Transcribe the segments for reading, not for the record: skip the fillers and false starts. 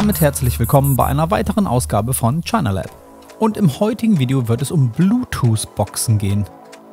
damit herzlich willkommen bei einer weiteren Ausgabe von ChinaLab. Und im heutigen Video wird es um Bluetooth-Boxen gehen.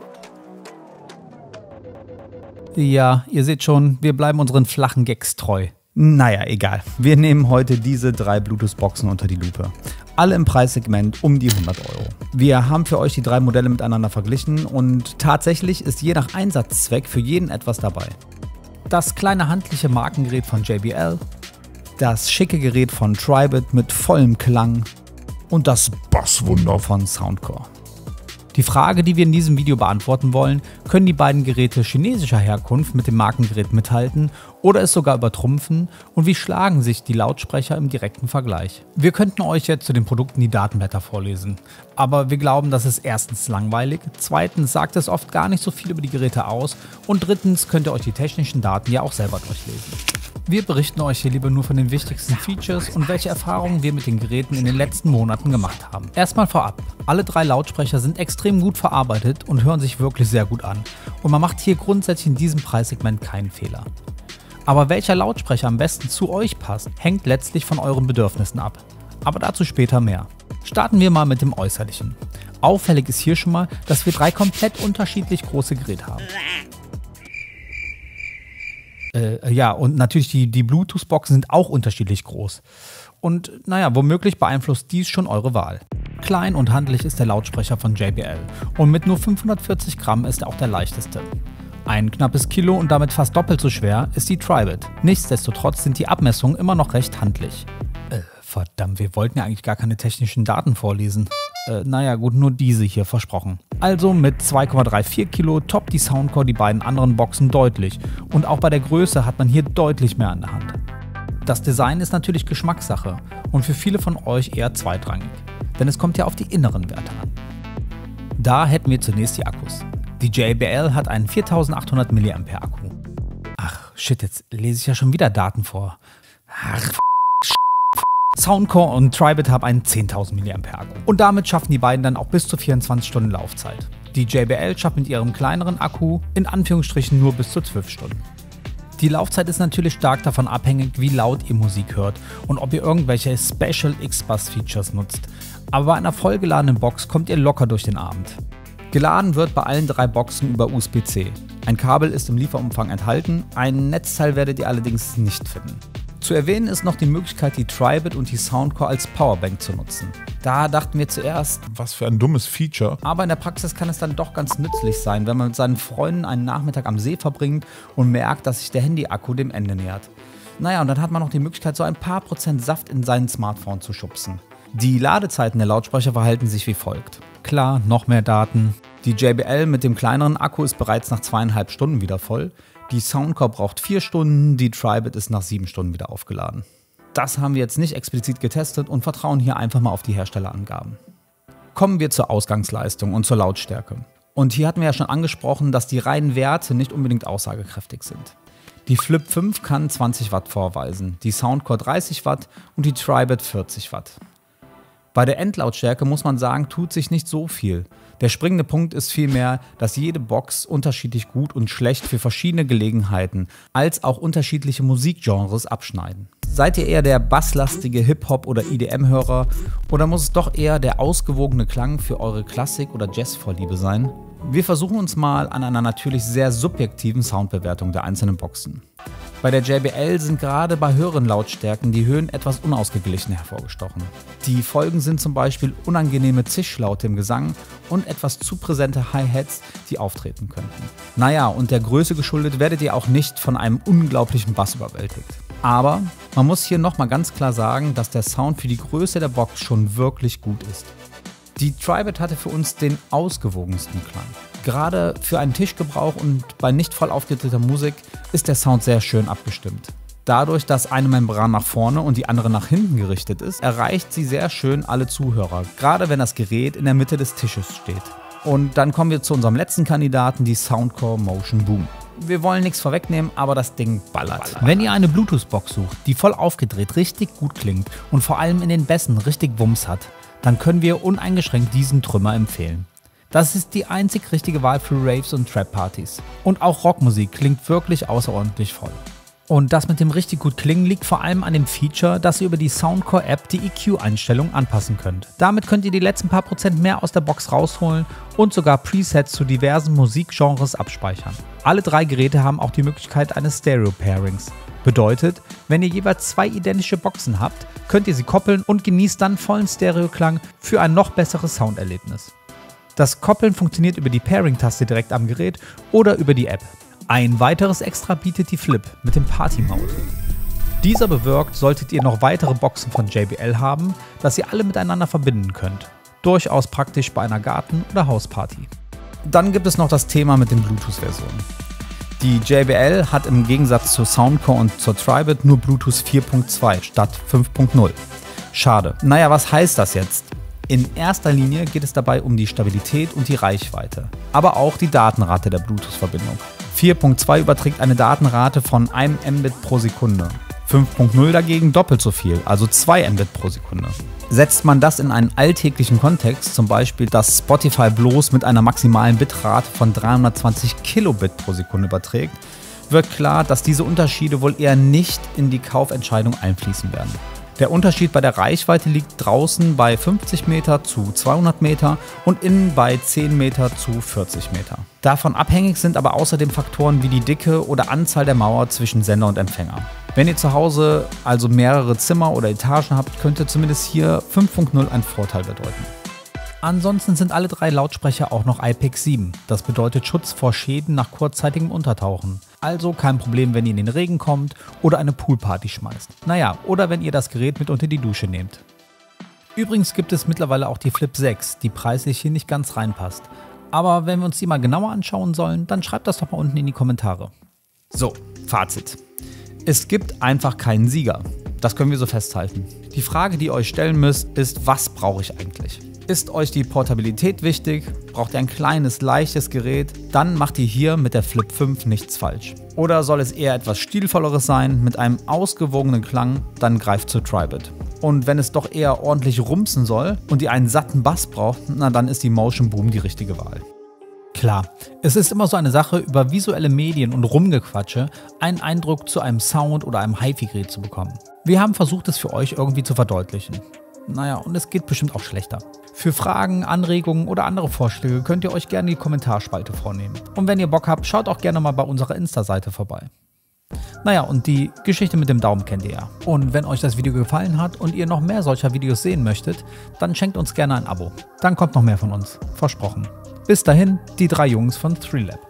Ja, ihr seht schon, wir bleiben unseren flachen Gags treu. Naja, egal. Wir nehmen heute diese 3 Bluetooth-Boxen unter die Lupe. Alle im Preissegment um die 100 Euro. Wir haben für euch die 3 Modelle miteinander verglichen und tatsächlich ist je nach Einsatzzweck für jeden etwas dabei. Das kleine handliche Markengerät von JBL, das schicke Gerät von Tribit mit vollem Klang und das Basswunder von Soundcore. Die Frage, die wir in diesem Video beantworten wollen: Können die beiden Geräte chinesischer Herkunft mit dem Markengerät mithalten oder es sogar übertrumpfen, und wie schlagen sich die Lautsprecher im direkten Vergleich? Wir könnten euch jetzt zu den Produkten die Datenblätter vorlesen, aber wir glauben, das ist erstens langweilig, zweitens sagt es oft gar nicht so viel über die Geräte aus und drittens könnt ihr euch die technischen Daten ja auch selber durchlesen. Wir berichten euch hier lieber nur von den wichtigsten Features und welche Erfahrungen wir mit den Geräten in den letzten Monaten gemacht haben. Erstmal vorab: Alle 3 Lautsprecher sind extrem gut verarbeitet und hören sich wirklich sehr gut an. Und man macht hier grundsätzlich in diesem Preissegment keinen Fehler. Aber welcher Lautsprecher am besten zu euch passt, hängt letztlich von euren Bedürfnissen ab. Aber dazu später mehr. Starten wir mal mit dem Äußerlichen. Auffällig ist hier schon mal, dass wir 3 komplett unterschiedlich große Geräte haben. Ja, und natürlich die Bluetooth-Boxen sind auch unterschiedlich groß. Und naja, womöglich beeinflusst dies schon eure Wahl. Klein und handlich ist der Lautsprecher von JBL und mit nur 540 Gramm ist er auch der leichteste. Ein knappes Kilo und damit fast doppelt so schwer ist die Tribit. Nichtsdestotrotz sind die Abmessungen immer noch recht handlich. Verdammt, wir wollten ja eigentlich gar keine technischen Daten vorlesen. Naja gut, nur diese hier, versprochen. Also mit 2,34 Kilo toppt die Soundcore die beiden anderen Boxen deutlich und auch bei der Größe hat man hier deutlich mehr an der Hand. Das Design ist natürlich Geschmackssache und für viele von euch eher zweitrangig, denn es kommt ja auf die inneren Werte an. Da hätten wir zunächst die Akkus. Die JBL hat einen 4800 mAh Akku. Ach shit, jetzt lese ich ja schon wieder Daten vor. Ach, Soundcore und Tribit haben einen 10.000 mAh Akku. Und damit schaffen die beiden dann auch bis zu 24 Stunden Laufzeit. Die JBL schafft mit ihrem kleineren Akku in Anführungsstrichen nur bis zu 12 Stunden. Die Laufzeit ist natürlich stark davon abhängig, wie laut ihr Musik hört und ob ihr irgendwelche Special X-Bass Features nutzt. Aber bei einer vollgeladenen Box kommt ihr locker durch den Abend. Geladen wird bei allen 3 Boxen über USB-C. Ein Kabel ist im Lieferumfang enthalten, ein Netzteil werdet ihr allerdings nicht finden. Zu erwähnen ist noch die Möglichkeit, die Tribit und die Soundcore als Powerbank zu nutzen. Da dachten wir zuerst, was für ein dummes Feature. Aber in der Praxis kann es dann doch ganz nützlich sein, wenn man mit seinen Freunden einen Nachmittag am See verbringt und merkt, dass sich der Handy-Akku dem Ende nähert. Naja, und dann hat man noch die Möglichkeit, so ein paar Prozent Saft in seinen Smartphone zu schubsen. Die Ladezeiten der Lautsprecher verhalten sich wie folgt. Klar, noch mehr Daten. Die JBL mit dem kleineren Akku ist bereits nach 2,5 Stunden wieder voll. Die Soundcore braucht 4 Stunden, die Tribit ist nach 7 Stunden wieder aufgeladen. Das haben wir jetzt nicht explizit getestet und vertrauen hier einfach mal auf die Herstellerangaben. Kommen wir zur Ausgangsleistung und zur Lautstärke. Und hier hatten wir ja schon angesprochen, dass die reinen Werte nicht unbedingt aussagekräftig sind. Die Flip 5 kann 20 Watt vorweisen, die Soundcore 30 Watt und die Tribit 40 Watt. Bei der Endlautstärke muss man sagen, tut sich nicht so viel. Der springende Punkt ist vielmehr, dass jede Box unterschiedlich gut und schlecht für verschiedene Gelegenheiten als auch unterschiedliche Musikgenres abschneiden. Seid ihr eher der basslastige Hip-Hop- oder EDM-Hörer oder muss es doch eher der ausgewogene Klang für eure Klassik- oder Jazz-Vorliebe sein? Wir versuchen uns mal an einer natürlich sehr subjektiven Soundbewertung der einzelnen Boxen. Bei der JBL sind gerade bei höheren Lautstärken die Höhen etwas unausgeglichen hervorgestochen. Die Folgen sind zum Beispiel unangenehme Zischlaute im Gesang und etwas zu präsente Hi-Hats, die auftreten könnten. Naja, und der Größe geschuldet werdet ihr auch nicht von einem unglaublichen Bass überwältigt. Aber man muss hier nochmal ganz klar sagen, dass der Sound für die Größe der Box schon wirklich gut ist. Die Tribit hatte für uns den ausgewogensten Klang. Gerade für einen Tischgebrauch und bei nicht voll aufgedrehter Musik ist der Sound sehr schön abgestimmt. Dadurch, dass eine Membran nach vorne und die andere nach hinten gerichtet ist, erreicht sie sehr schön alle Zuhörer, gerade wenn das Gerät in der Mitte des Tisches steht. Und dann kommen wir zu unserem letzten Kandidaten, die Soundcore Motion Boom. Wir wollen nichts vorwegnehmen, aber das Ding ballert. Wenn ihr eine Bluetooth-Box sucht, die voll aufgedreht richtig gut klingt und vor allem in den Bässen richtig Wumms hat, dann können wir uneingeschränkt diesen Trümmer empfehlen. Das ist die einzig richtige Wahl für Raves und Trap-Partys. Und auch Rockmusik klingt wirklich außerordentlich voll. Und das mit dem richtig gut klingen liegt vor allem an dem Feature, dass ihr über die Soundcore-App die EQ-Einstellung anpassen könnt. Damit könnt ihr die letzten paar Prozent mehr aus der Box rausholen und sogar Presets zu diversen Musikgenres abspeichern. Alle 3 Geräte haben auch die Möglichkeit eines Stereo-Pairings. Bedeutet, wenn ihr jeweils 2 identische Boxen habt, könnt ihr sie koppeln und genießt dann vollen Stereoklang für ein noch besseres Sounderlebnis. Das Koppeln funktioniert über die Pairing-Taste direkt am Gerät oder über die App. Ein weiteres Extra bietet die Flip mit dem Party-Mode. Dieser bewirkt, solltet ihr noch weitere Boxen von JBL haben, dass ihr alle miteinander verbinden könnt. Durchaus praktisch bei einer Garten- oder Hausparty. Dann gibt es noch das Thema mit den Bluetooth-Versionen. Die JBL hat im Gegensatz zur Soundcore und zur Tribit nur Bluetooth 4.2 statt 5.0. Schade. Naja, was heißt das jetzt? In erster Linie geht es dabei um die Stabilität und die Reichweite, aber auch die Datenrate der Bluetooth-Verbindung. 4.2 überträgt eine Datenrate von 1 Mbit pro Sekunde. 5.0 dagegen doppelt so viel, also 2 Mbit pro Sekunde. Setzt man das in einen alltäglichen Kontext, zum Beispiel, dass Spotify bloß mit einer maximalen Bitrate von 320 Kilobit pro Sekunde überträgt, wird klar, dass diese Unterschiede wohl eher nicht in die Kaufentscheidung einfließen werden. Der Unterschied bei der Reichweite liegt draußen bei 50 Meter zu 200 Meter und innen bei 10 Meter zu 40 Meter. Davon abhängig sind aber außerdem Faktoren wie die Dicke oder Anzahl der Mauer zwischen Sender und Empfänger. Wenn ihr zu Hause also mehrere Zimmer oder Etagen habt, könnte zumindest hier 5.0 einen Vorteil bedeuten. Ansonsten sind alle 3 Lautsprecher auch noch IPX7. Das bedeutet Schutz vor Schäden nach kurzzeitigem Untertauchen. Also kein Problem, wenn ihr in den Regen kommt oder eine Poolparty schmeißt. Naja, oder wenn ihr das Gerät mit unter die Dusche nehmt. Übrigens gibt es mittlerweile auch die Flip 6, die preislich hier nicht ganz reinpasst. Aber wenn wir uns die mal genauer anschauen sollen, dann schreibt das doch mal unten in die Kommentare. So, Fazit. Es gibt einfach keinen Sieger. Das können wir so festhalten. Die Frage, die ihr euch stellen müsst, ist, was brauche ich eigentlich? Ist euch die Portabilität wichtig? Braucht ihr ein kleines, leichtes Gerät? Dann macht ihr hier mit der Flip 5 nichts falsch. Oder soll es eher etwas stilvolleres sein, mit einem ausgewogenen Klang? Dann greift zur Tribit. Und wenn es doch eher ordentlich rumsen soll und ihr einen satten Bass braucht, na dann ist die Motion Boom die richtige Wahl. Klar, es ist immer so eine Sache, über visuelle Medien und Rumgequatsche einen Eindruck zu einem Sound oder einem HiFi-Gerät zu bekommen. Wir haben versucht, es für euch irgendwie zu verdeutlichen. Naja, und es geht bestimmt auch schlechter. Für Fragen, Anregungen oder andere Vorschläge könnt ihr euch gerne die Kommentarspalte vornehmen. Und wenn ihr Bock habt, schaut auch gerne mal bei unserer Insta-Seite vorbei. Naja, und die Geschichte mit dem Daumen kennt ihr ja. Und wenn euch das Video gefallen hat und ihr noch mehr solcher Videos sehen möchtet, dann schenkt uns gerne ein Abo. Dann kommt noch mehr von uns. Versprochen. Bis dahin, die 3 Jungs von 3Lab.